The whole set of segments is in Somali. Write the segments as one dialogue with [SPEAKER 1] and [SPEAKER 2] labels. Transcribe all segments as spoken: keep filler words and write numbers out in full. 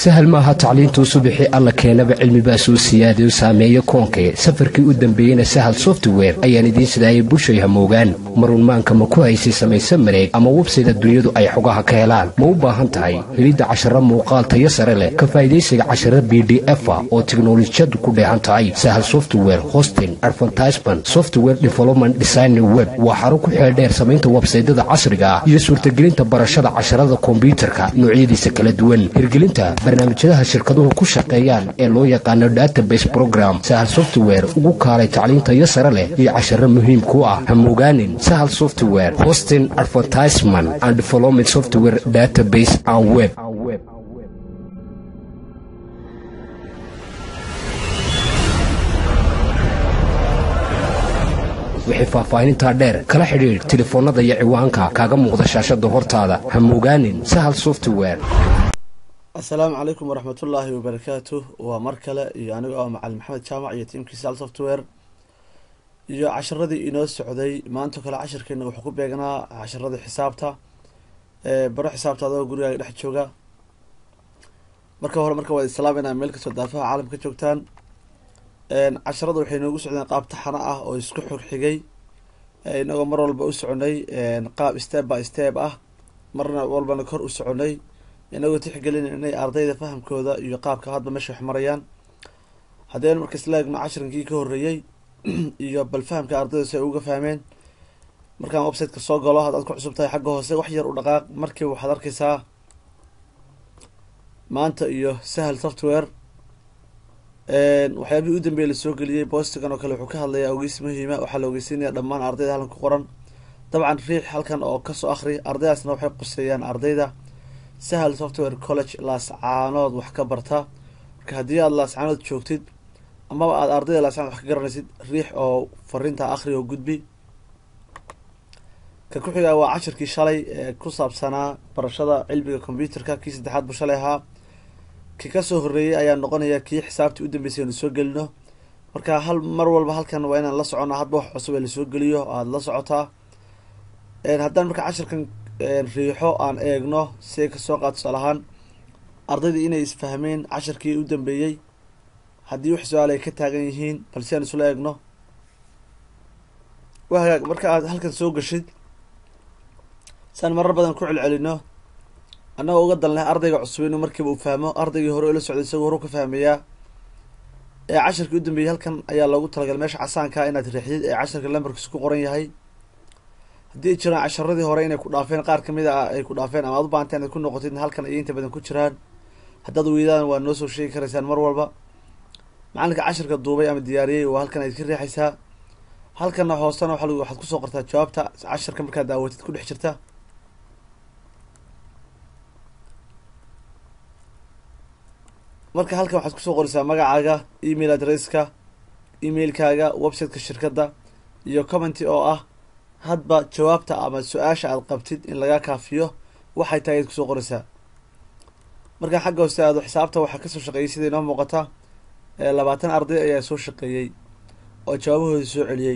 [SPEAKER 1] سهل maaha tacliintu subaxii alla keenaba cilmi baa soo siyaadayo saameeyo koonkee safarkii u dambeeyayna sahal software ayaan idiin sidaayay bulshay hamoogaan marunmaanka ma ku haysay samaysan mareeg ama website dunyadu ay xogaha ka helaan ma u baahan tahay helidda casharo muuqaal tayo sare leh ka faa'iideysiga casharo B D F oo tiknoolajiyadu ku dheehan tahay sahal software hosting advertisement software development design web waa xarun ku xeel dheer samaynta website-yada casriga ah iyo suurtagelinta barashada casharada kombiyuutarka noocyadiisa kala duwan hirgelinta barnaamijyada shirkaduhu ku shaqeeyaan ee loo yaqaan database program sahal software ugu kaalay tacliinta iyo sare leh iyo casharo muhiim ku ah hamogaanin sahal software hosting advertisement and development software database and web wixii faahfaahinta dheer kala xiriir telefoonada iyo ciwaanka kaaga muuqda shaashada hortaada hamogaanin sahal software.
[SPEAKER 2] السلام عليكم ورحمة الله وبركاته ومركلة يعني أنا مع محمد جامع يتيم كيسال سوفتوير يا عشر ردي إناس سعودي ما أنتو كلا عشر كنا وحكوب بيجنا عشر ردي حسابته أه بروح حسابته هذا وقولي راح تشوجا مركب هو مركب السلام أنا ملك صدافة عالم كتشوكتان أه عشر ردي وحين نقول سعودي قاب تحناءه أو يسكحوا حجي أه نقول مرة والبقوا سعودي أه نقاب استاب با استاب أه مرة والبنا نكر سعودي inagoo tixgelin inay ardayda fahamkooda iyo qaabka hadba meesha wax marayaan hadeen markaas laagna casharinkii ka horeeyay iyo bal fahamka ardayda si ay uga fahmeen markaan website-ka soo galo hadad ku cusub tahay xagga hoose wax yar u dhaqaaq markii waxaad arkaysaa maanta iyo sahal software een waxyaabihii u dambeeyay la soo galiyay postigan oo kale wuxuu ka hadlayaa ogeysi muhiima waxa la ogeysiinayaa dhammaan ardayda halkan ku qoran dabcan riix halkan oo ka soo akhri ardaydaasna waxay quseeyaan ardayda سهل software college laascaanood wax ka barta marka hadii aad laascaanood joogtid ama aad ardayda laascaanood wax ka garanaysid riix oo fariinta akhri oo gudbi ka ku xiga waa casharkii shalay ee ku saabsanaa barashada cilmiga kombiyuutarka kii saddexaad buu shalay ahaa kii ka soo horeeyay ayaa noqonaya kii xisaabtii u dambeysay inuu soo gelino marka hal mar walba halkan waa inaan la soconaa hadba wax cusub ee la soo geliyo aad la socotaa een haddaan marka casharkan riixo aan eegno si ka soo qaad salahan ardayda inay isfahmeen casharkii u dambeeyay hadii wax su'aal ay ka taagan yihiin balse aan isla eegno waxa marka aad halkan soo gashid san marar badan ku celcelino annaga uga dalnay ardayga cusub inuu markiiba u fahmo ardaygii hore ila socday isagoo hore ka fahmaya ee casharkii u dambeeyay halkan ayaa loogu talagalay meesha casaanka inaad riixdid ee casharka lambarkiisu ku qoran yahay hadii jiraan casharadii hore inay ku dhaafeen qaar kamid ah ay ku dhaafeen ama aad u baahanteen inaad ku noqotid halkan ay inta badan ku jiraan haddaad weydaan waa noo soo sheegi karaysaan mar walba macalinka casharka duubay ama diyaariyey waa halkan aad ka riixaysaa halkanna hoosena waxa waxaad kusoo qortaa jawaabta casharka markaad daawatid ku dhex jirta marka halkan waxaad kusoo qoraysaa magacaaga email addresska emailkaaga website-ka shirkadda iyo commenty oo ah hadba jawaabta ama su-aasha aad qabtid in laga kaafiyo waxay tahay aad kusoo qoraysaa marka xagga hoose aad xisaabta waxa ka soo shaqeeyay sida inoo muuqata ee labaatan arday ayaa soo shaqeeyay oo jawaabahooda soo celiyay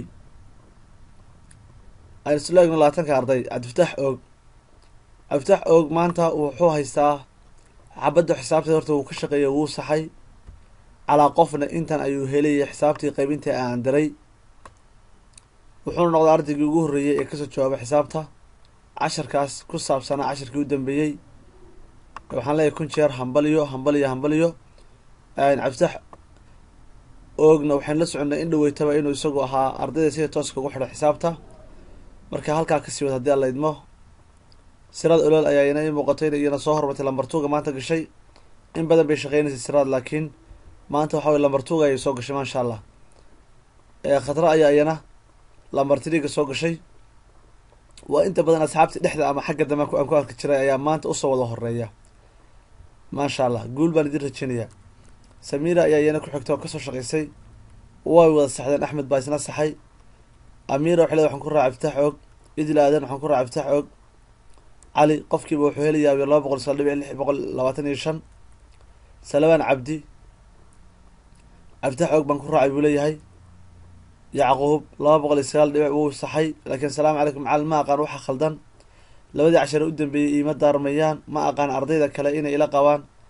[SPEAKER 2] ay isla eegno labaatanka arday Cabdifataax og Cabdifataax og maanta wuxuu haystaa xabadda xisaabta horta uu ka shaqeeyay wuu saxay calaa qofna intan ayuu helay xisaabtii qaybinta aan diray wuxuu noqday ardaygii ugu horeeyay ee kasoo jawaabay xisaabta casharkaas ku saabsanaa casharkii u dambeeyay waxaan leeyahay kun jeer hambaliyo hambaliyo hambaliyo aan Cabdifataax ogna waxaan la soconay in dhaweytaba inuu isagu ahaa ardayda sida tooska ugu xidhay xisaabta marka halkaa ka sii wada hadii alla idmo siraad olol ayaa inay muuqatay iyana soo hormatay lambar two ga maanta gashay in badan bay shaqeynaysaa siraad laakiin maanta waxa way lambar two ga ay soo gashay ma sha Allah ee khadra ayaa iyana lambar three ga soo gashay waa inta badan asxaabta dhexda ama xagga dambe ku aan ku arki jiray ayaa maanta u soo wada horeeya ma sha Allah guul baan idin rajaynayaa Samira ayaa iyana ku xigtay oo ka soo shaqeysay way wada saxdeen Axmed baa isna saxay Amira waxa waxaan ku raacay Cabdifataax og idil aadan waxaan ku raacay Cabdifataax og Ali qofkiiba wuxuu helayaa laba boqol sagaal dhibic lix boqol labaatan iyo shan Salawaan Cabdi Cabdifataax og baan ku raacay buu leeyahay يعقوب laba boqol iyo sagaal dhibic wuu saxay laakiin salaam calaykum macallin ma aqaan waxa khaldan labadii cashar u dambeeyay ima daarmayaan ma aqaan ardayda kale inay ila qabaan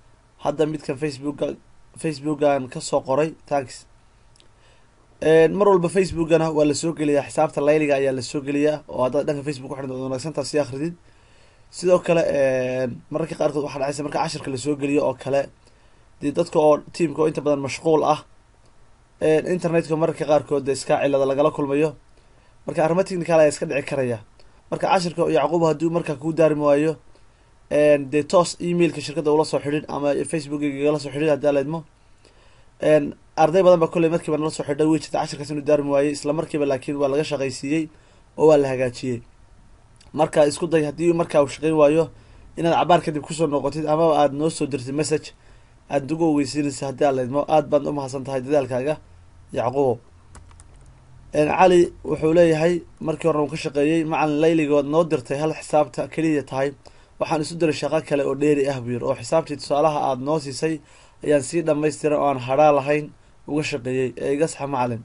[SPEAKER 2] hadda midkan facebooka facebookan kasoo qoray tax mar walba facebookana waa lasoo geliyaa xisaabta layliga ayaa lasoo geliyaa oo haddaad dhanka facebook ku xidhan wanaagsantaa si akridid sidoo kale mararka qaarkood waxaa dhacaysa marka cashirka lasoo geliyo oo kale dee dadka oo tiamka oo inta badan mashquul ah internetka mararka qaarkood de iska cilada lagala kulmayo marka arrimo technical ayaa iska dhici karaya marka cashirka yacquub hadduu markaa kuu daarmi waayo dee toos emailka shirkadda ula soo xidhin ama facebookgala soo xidhin haddii alaydmo arday badan ba kolley markiiba nala soo xidhay way jirta cashirkaas inuu daarmi waayey isla markiiba laakiin waa laga shaqaysiiyey oo waa la hagaajiyey marka isku day haddii markaa uu shaqayn waayo inaad cabaar kadib kusoo noqotid amaba aada noo soo dirtid message aada ugu ogeysiinaysa haddii aad laydmo aada baad umahadsan tahay dadaalkaaga yacquubo cali wuxuu leeyahay markii horena uu ka shaqeeyey macalin layligood noo dirtay hal xisaabta keliya tahay waxaan isu diray shaqo kale oo dheeri ah buu yir oo xisaabtii tusaalaha aada noo siisay ayaan sii dhamaystiran oo aan hadhaa lahayn uga shaqeeyey ee iga saxa macalin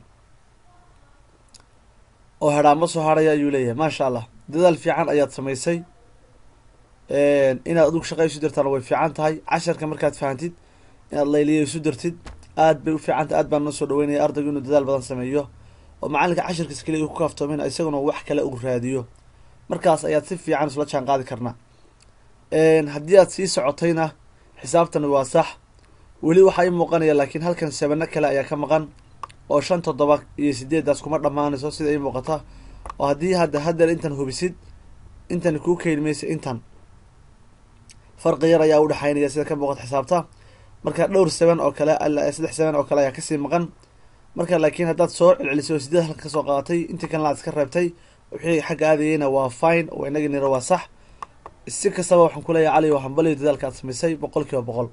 [SPEAKER 2] oo hadhaa ma soo harhaya ayuu leeyahay maasha allah dadaal fiican ayaad samaysay inaad adigu shaqo isu dirtaana way fiican tahay casharka markaad fahantid inaad layliya isu dirtid aad bay u fiicantah aad baan noo soo dhaweynaya ardaygu inuu dadaal badan sameeyo oo macalinka cashirkiis keliya ku kaaftoomin isaguna wax kale uu raadiyo markaas ayaad si fiican isula jaan qaadi karnaa haddii aad sii socotayna xisaabtani waa sax weli waxaa ii muuqanaya laakiin halkan sabano kale ayaa ka maqan oo shan toddoba iyo sideedaas kuma dhammaanayso sida ii muuqata oo haddii hadda hadeer intan hubisid intan kuu keeni maysa intan farqi yar ayaa udhexaynaya sida ka muuqata xisaabta marka dhowr seven oo kale saddex seven oo kale ayaa kasii maqan marka laakiin haddaad soo celcelisay oo sideed halka kasoo qaadatay intii kalena aad iska reebtay wixii xagga aadayeyna waa fine oo inagii nira waa sax si kastaba waxaan kuleeyahay cali waa hambaliyo dadaalka aad samaysay boqol kiiba boqol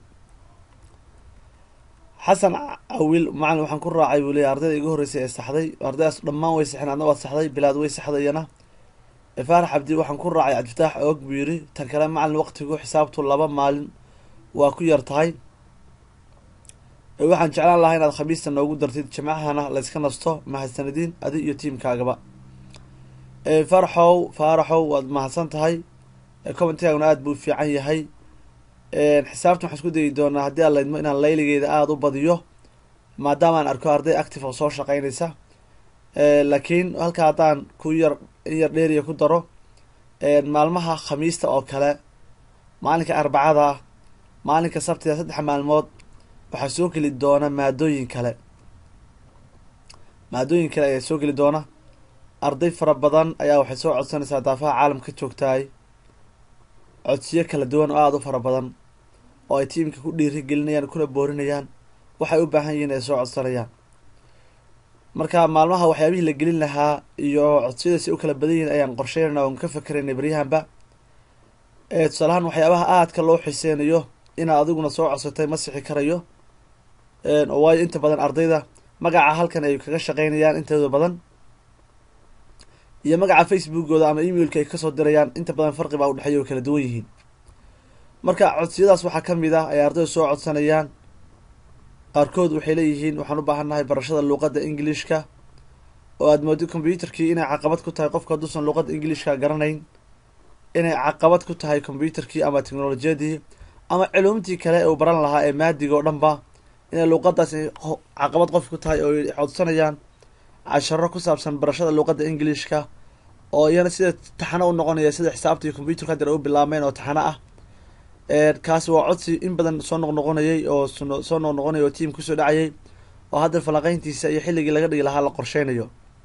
[SPEAKER 2] xasan awil macalin waxaan ku raacay buu leeyahy ardayda iga horreysay ee saxday ardaydaas dhammaan way saxeen adna waad saxday bilaad way saxday iyana faarax cabdi waxaan ku raacay cabdifataax oog buu yiri tan kale macalin waqtigu xisaabtu laba maalin waa ku yar tahay waxaan jeclaan lahaa inaad khamiista noogu dartid jamacahana layska nasto mahadsanadiin adi iyo tiamkaagaba faaraxow faaraxow waad mahadsan tahay commentigaguna aada buu fiican yahay xisaabta waxaan isku dayi doonaa haddii aan laydmo inaan layligeeda aada u badiyo maadaama aan arko arday active oo soo shaqeynaysa laakiin halka haddaan ku yar in yar dheeriya ku daro maalmaha khamiista oo kale maalinka arbacada maalinka sabtida saddex maalmood waxaa soo geli doona maadooyin kale maadooyin kale ayaa soo geli doona arday fara badan ayaa waxay soo codsanaysaa daafaha caalamka joogtahay codsiyo kala duwan oo aada u fara badan oo ay tiimka ku dhiiri gelinayaan kuna boorinayaan waxay u baahan yihiin ay soo codsanayaan marka maalmaha waxyaabihii la gelin lahaa iyo codsiyadaasi u kala badan yihiin ayaan qorsheynayna oon ka fakeraynay baryahanba tusaalahaan waxyaabaha aadka loo xiseynayo inaad adiguna soo codsatay ma sixi karayo oo waayo inta badan ardayda magaca halkan ay kaga shaqeynayaan intooda badan iyo magaca facebookooda ama emailka ay kasoo dirayaan inta badan farqi baa udhexeeya oo kala duwan yihiin marka codsiyadaas waxaa kamid ah ay ardayda soo codsanayaan qaarkood waxay leeyihiin waxaan u baahannahay barashada luuqadda englishka oo aada moodi combyuterkii inay caqabad ku tahay qofka hadduusan luuqadda englishka garanayn inay caqabad ku tahay combyuterkii ama technolojiyadii ama culumtii kale uu baran lahaa ee maadiga oo dhan ba inay luuqadaas caqabad qof ku tahay oo codsanayaan casharo ku saabsan barashada luuqadda englishka oo iyana sida taxano u noqonaya sida xisaabta iyo combyuterka hadeer u bilaabmeen oo taxano ah kaasi waa codsi in badan soo noqnoqonayay oo soo noqnoqonaya oo tiam kusoo dhacayay oo hadda falanqeyntiisa iyo xilligii laga dhigi lahaa la qorsheynayo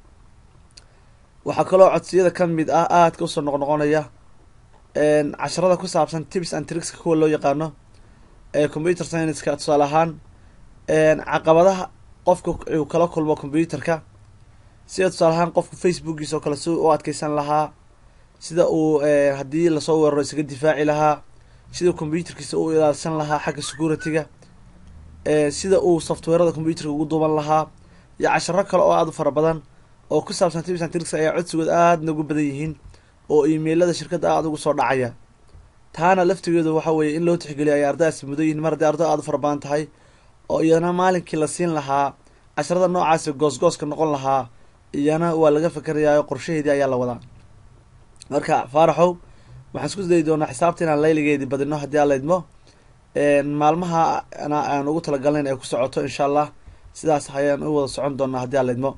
[SPEAKER 2] waxaa kaloo codsiyada kamid ah aadka usoo noqnoqonaya casharada ku saabsan tips and trickska kuwa loo yaqaano ee computer scienceska tusaale ahaan caqabadaha qofka uu kala kulmo combyuterka sida tusaale ahaan qofka facebookiisa oo kale si u adkeysan lahaa sida uu haddii lasoo weeraro isaga difaaci lahaa sida combyuterkiisa u ilaalsan lahaa xagga security-ga sida uu softwarada combyuterka ugu duuban lahaa iyo casharo kale oo aada u fara badan oo ku saabsan tips and tricks ayaa codsigood aada nagu badan yihiin oo emailada shirkadda aada ugu soo dhacaya taana laftigeedu waxa weeye in loo tixgeliyo ay ardaydaasi mudan yihiin mar haddii arday aada u fara badan tahay oo iyana maalinkii la siin lahaa casharada noocaasi goosgooska noqon lahaa iyana waa laga fakerayaa qorshaheedii ayaa la wadaa marka faaraxow waxaan isku dayi doonaa xisaabta inaan layligeedii badino haddii aan laydmo maalmaha ana aan ugu talagalnayn ay ku socoto insha allah sidaas ayaan u wada socon doonaa haddii aan la idmo.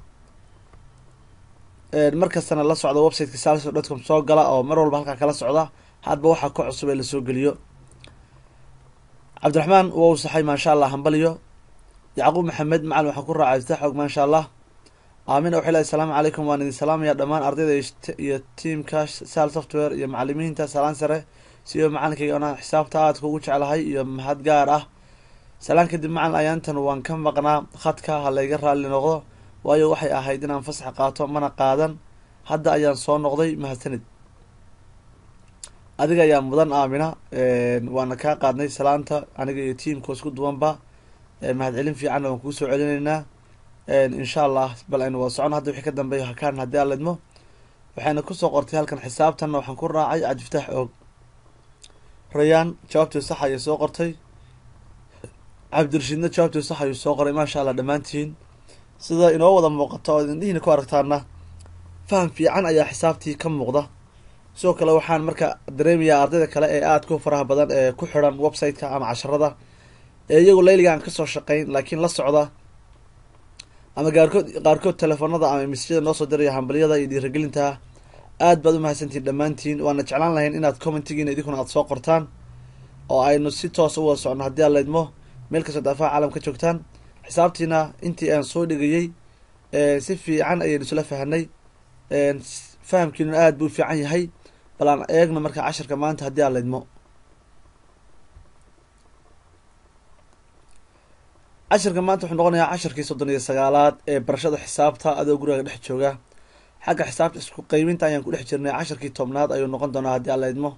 [SPEAKER 2] markastana la socda websiteka salso dot com soo gala oo mar walba halkaa kala socda hadba waxaa ka cusub ee lasoo geliyo. cabdiraxmaan waa u saxay maasha allah, hambaliyo. yacquub maxamed macalin waxaan ku raacay iftaax og maasha allah. aamina waxay leedahay asalaamu calaykum, waan idin salaamaya dhammaan ardayda iyo tiamka sal software iyo macalimiinta salaan sare siyo macalinkayga anaa xisaabta aadka ugu jeclahay iyo mahad gaar ah. salaan kadib macalin ayaantan waan ka maqnaa khadka, ha layga raalli noqdo waayo waxay ahayd inaan fasax qaato mana qaadan, hadda ayaan soo noqday, mahadsanid. adiga ayaa mudan aamina, waana kaa qaadnay salaanta aniga iyo tiamka isku duwanba, mahad celin fiicanna waan kuu soo celinaynaa insha allah. bal aynu wada socon hadda wixii ka dambeeya hakaan haddii aan la idmo. waxayna kusoo qortay halkan xisaabtanna waxaan ku raacay cabdifataax og. rayaan jawaabtii sax ayay soo qortay, cabdirashiidna jawaabtii sax ayuu soo qoray maasha allah. dhammaantiin sida inoo wada muuqato oo indhihiina ku aragtaana faham fiican ayaa xisaabtii ka muuqda. sidoo kale waxaan marka dareemayaa ardayda kale ee aada ku faraha badan ee ku xiran website-ka ama casharada ee iyagu layliga aan kasoo shaqeyn laakiin la socda, ama gaarkood qaarkood telefoonada ama mesajyada noo soo diraya hambaliyada iyo dhiiragelinta. aad baad u mahadsantiin dhammaantiin, waana jeclaan lahayn inaad commentigiina idinkuna aada soo qortaan oo aynu si toos u wada socno haddii aan la idmo meel kastoo daafaha caalam ka joogtaan. xisaabtiina intii aan soo dhigayey si fiican ayaynu isla fahanay, fahamkiinuna aada buu fiican yahay. bal aan eegno marka casharka maanta haddii aan la idmo. casharka maanta wuxuu noqonayaa casharkii soddon iyo sagaalaad ee barashada xisaabta adoo guriga dhex jooga. xagga xisaabta isku qeybinta ayaan ku dhex jirnay, casharkii tobnaad ayuu noqon doonaa haddii aan la idmo.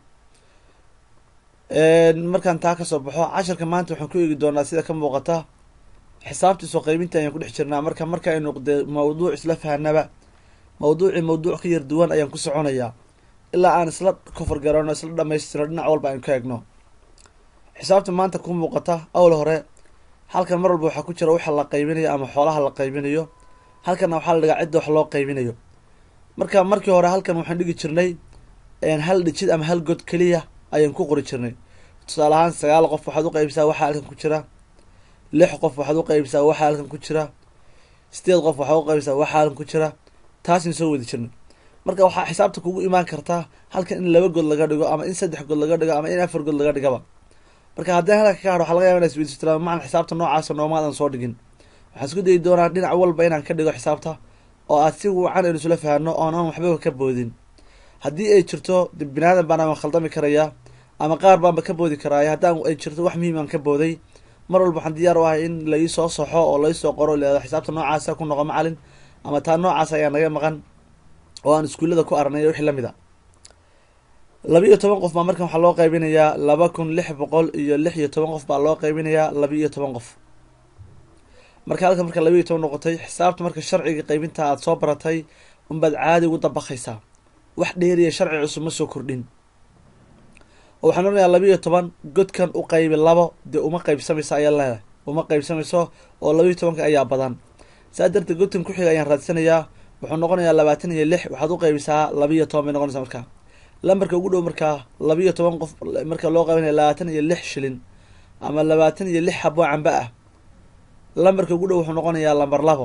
[SPEAKER 2] markaan taa kasoo baxo casharka maanta waxaan ku eegi doonaa sida ka muuqata xisaabta isku qeybinta ayaan ku dhex jirnaa. marka marka aynu de mawduuc isla fahanaba mawduucii mawduuc ka yar duwan ayaan ku soconayaa ilaa aan isla kofar garano isla dhamaystiro dhinac walba aynu ka eegno. xisaabta maanta ku muuqata awl hore halkan mar walba waxaa ku jira waxa la qaybinayo ama xoolaha la qaybinayo, halkanna waxaa la dhigaa cidda wax loo qaybinayo. marka markii hore halkan waxaan dhigi jirnay hal dhijid ama hal god keliya ayaan ku qori jirnay. tusaale ahaan sagaal qof waxaad u qaybisaa waxaa halkan ku jira, lix qof waxaad u qaybisaa waxaa halkan ku jira, sideed qof waxaad u qaybisaa waxaa halkan ku jira. taasin soo wadi jirnay. marka waxaa xisaabta kugu imaan kartaa halkan in laba god laga dhigo ama in saddex god laga dhigo ama in afar god laga dhigaba. marka haddii halka ka hadho waxaa laga yaba ina isweydiisto macalin xisaabta noocaasa noomaadan soo dhigin. waxaan isku dayi doonaa dhinac walba inaan ka dhigo xisaabta oo aad si wacan aynu isula fahanno oonan waxbaba ka boodin. haddii ay jirto binaadan baan ama khaldami karayaa ama qaar baanba ka boodi karaaya. haddaan ay jirto wax muhiim aan ka booday mar walba waxaan diyaar u ahay in laisoo saxo oo laisoo qoro leeda xisaabta noocaasa ku noqo macalin ama taa noocaas ayaa naga maqan oo aan iskuullada ku aragnay wixii lamid a. laba iyo toban qof baa markan waxaa loo qaybinayaa laba kun lix boqol iyo lix iyo toban qof baa loo qaybinayaa laba iyo toban qof. marka halka marka laba iyo toban noqotay xisaabta marka sharciga qaybinta aada soo baratay unbaad caadi ugu dabaqaysaa, wax dheeriya sharci cusub ma soo kordhin. oo waxaan oranayaa laba iyo toban godkan u qaybi labo dee uma qaybsamayso ayaa leedahay, uma qaybsamayso oo laba iyo tobanka ayaa badan. saa darteed godkan ku xiga ayaan raadsanayaa, wuxuu noqonayaa labaatan iyo lix waxaad u qaybisaa laba iyo toban bay noqonaysaa. markaa lambarka ugu dhow markaa laba iyo toban qof marka loo qaybinaya labaatan iyo lix shilin ama labaatan iyo lix xabo camba ah. lambarka ugu dhow wuxuu noqonayaa lambar labo.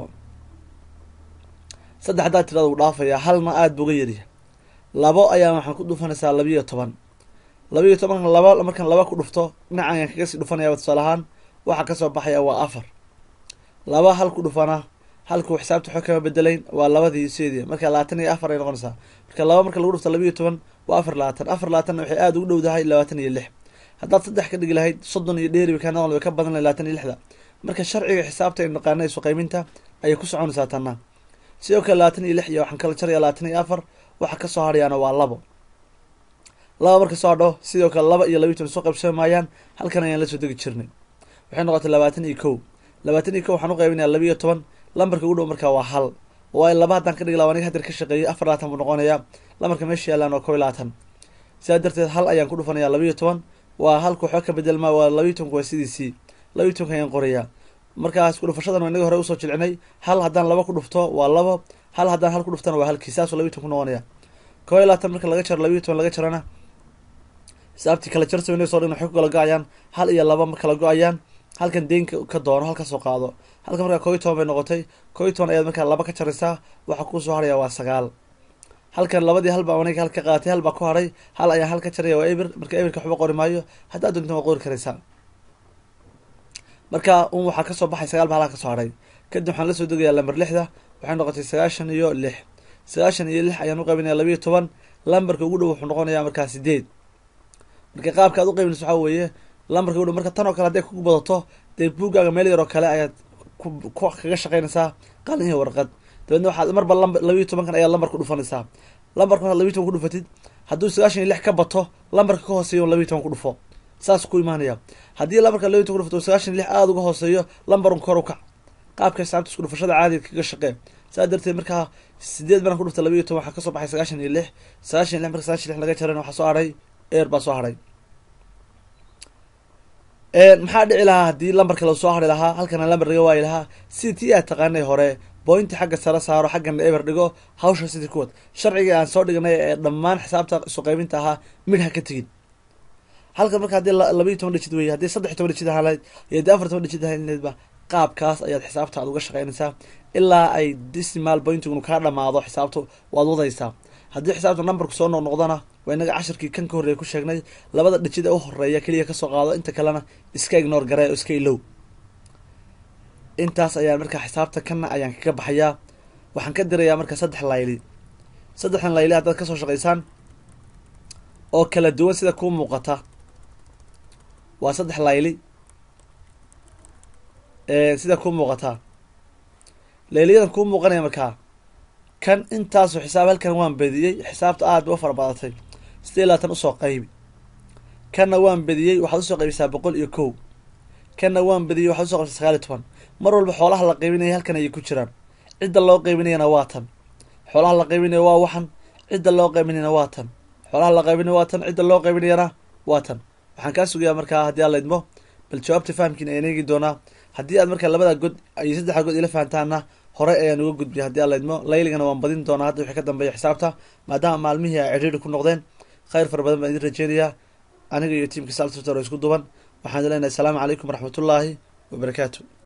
[SPEAKER 2] saddex haddaad tirada u dhaafayaa, halna aada buga yarya. labo ayaa waxaan ku dhufanaysaa laba iyo toban. laba iyo tobanka laba markaan laba ku dhufto dhinacan ayaan kaga sii dhufanaya. tusaale ahaan waxaa kasoo baxaya waa afar. laba hal ku dhufana halkuu xisaabta xog kama bedelayn waa labadii sideedii. marka labaatan iyo afar ay noqonaysaa. marka laba marka lagu dhufto laba iyo toban waa afar labaatan. afar labaatanna waxay aada ugu dhowdahay labaatan iyo lix. haddaad saddex ka dhigi lahayd soddon iyo dheeri ka noqon way ka badan lahay labaatan iyo lixda. marka sharciga xisaabta aynu naqaana isu qaybinta ayay ku soconaysaa tanna. sidoo kale labaatan iyo lix iyo waxaan kala jaraya labaatan iyo afar waxa kasoo hadhayaana waa labo. laba marka soo hadho sidoo kale laba iyo laba iyo toban soo qaybsami maayaan, halkan ayaan la soo degi jirnay. waxay noqotay labaatan iyo kow. labaatan iyo kow waxaan u qaybinayaa laba iyo toban. lambarka ugu dhow markaa waa hal. waayo laba haddaan ka dhigi laha aniga hadeer ka shaqeeyay afar labaatan buu noqonayaa. lambarka meesha yaalaan waa kow iyo labaatan. sidaa darteed hal ayaan ku dhufanayaa laba iyo toban. waa halka waxba ka bedelmaa waa laba iyo tobanka waa sidiisii. laba iyo tobanka ayaan qorayaa. markaas ku dhufashadan waa inaga hore usoo jilcinay. hal haddaan laba ku dhufto waa labo, hal haddaan hal ku dhuftana waa halkii. saasuu laba iyo toban ku noqonaya. kow iyo labaatan marka laga jaro laba iyo toban laga jarana xisaabtii kala jar samaynayso dhan waxay ku kala go-ayaan hal iyo laba ma kala go-ayaan. halkan deynka ka doono halka soo qaado, halka markaa koo iyo toban bay noqotay, koo iyo toban ayaad markaa laba ka jaraysaa, waxa kuu soo haraya waa sagaal. halkan labadii hal baa aniga hal ka qaatay, hal baa ku haray, hal ayaa hal ka jaraya waa eber, marka eberka waxba qori maayo, haddaad doonto waa qori karaysaa. marka un waxaa kasoo baxay sagaal baa halka kasoo haray. kadib waxaan la soo degayaa lambar lixda, waxay noqotay sagaashan iyo lix. sagaashan iyo lix ayaan u qaybinaya labiiyo toban, lambarka ugu dhow wuxuu noqonayaa markaa sideed. marka qaabka aad u qaybinayso waxaa weeye lambarka ugu dhow, marka tan oo kale hadday ku badato dee buuggaaga meel yar oo kale ayaad ku kaga shaqaynaysaa qalin iyo warqad, dabeedna waxaad marba lamba labiiyo tobankan ayaa lambar ku dhufanaysaa. lambarka markaad labiiyo toban ku dhufatid, hadduu sagaashan iyo lix ka bato lambarka ka hooseeyo labiiyo toban ku dhufo, saas ku imaanaya. haddii lambarka labiiyo toban ku dhufato sagaashan iyo lix aada uga hooseeyo, lambarun kor u kac. qaabka xisaabta isku dhufashada caadiga kaga shaqee. saa darteed markaa sideed maraan ku dhufta labiiyo toban waxaa kasoo baxay sagaashan iyo lix. sagaashan iyo lix marka sagaashan iyo lix laga jarana waxaa soo haray eer baa soo haray. maxaa dhici lahaa haddii lambarka la soo hari lahaa, halkana lambar laga waayi lahaa? sidii tii aad taqaanay hore, bointi xagga sare saaro, xaggana eber dhigo, hawsha sidii kuwad. sharcigii aan soo dhignay ee dhammaan xisaabta isu qaybinta ahaa mid ha ka tegin. halkan marka haddii labiiyo toban dhijid wey, haddii saddex iyo toban dhijid ahaan lahayd iyo haddii afar toban dhijid ahaan lahaydba, qaabkaas ayaad xisaabta aad uga shaqaynaysaa ilaa ay decimal pointigunu kaa dhamaado. xisaabtu waad wadaysaa. haddii xisaabta numberku soo noqnoqdana, waa inaga cashirkii kan ka horreeya ku sheegnay, labada dhijid ee u horeeya keliya kasoo qaado, inta kalena iska ignore garee oo iska ilow. intaas ayaan markaa xisaabta kana ayaan kaga baxayaa. waxaan ka dirayaa marka saddex layli. saddexdan layli haddaad kasoo shaqaysaan oo kala duwan sida kuu muuqata, waa saddex layli sida kuu muuqataa. layliyadan kuu muuqanaya markaa, kan intaasu xisaab, halkan waan bediyey, xisaabta aad ba u fara badatay, sideed iyo labaatan usoo qaybi. kanna waan bediyey, waxaad usoo qaybisaa boqol iyo kow. kanna waan bediyey, waxaad usoo qaybsaa sagaal iyo toban. mar walba xoolaha la qaybinaya halkan ayay ku jiraan, cidda loo qaybinayana waa tan. xoolaha la qaybinayo waa waxan, cidda loo qaybinayana waa tan. xoolaha la qaybinayo waa tan, cidda loo qaybinayana waa tan. waxaan kaa sugayaa markaa haddii aan la idmo, bal jawaabta fahamkiina ayaan eegi doonaa. haddii aad markaa labada god iyo saddexda god ila fahantaana, hore ayaan uga gudbiya haddii aan la idmo. layligana waan badin doonaa hadda wixii ka dambeeya xisaabta, maadaama maalmihii ay cidhiiri ku noqdeen. khayr fara badan baan idin rajeynayaa, aniga iyo tiimka saltutor oo isku duban. waxaan leenahay asalaamu calaykum waraxmatullaahi wabarakaatu.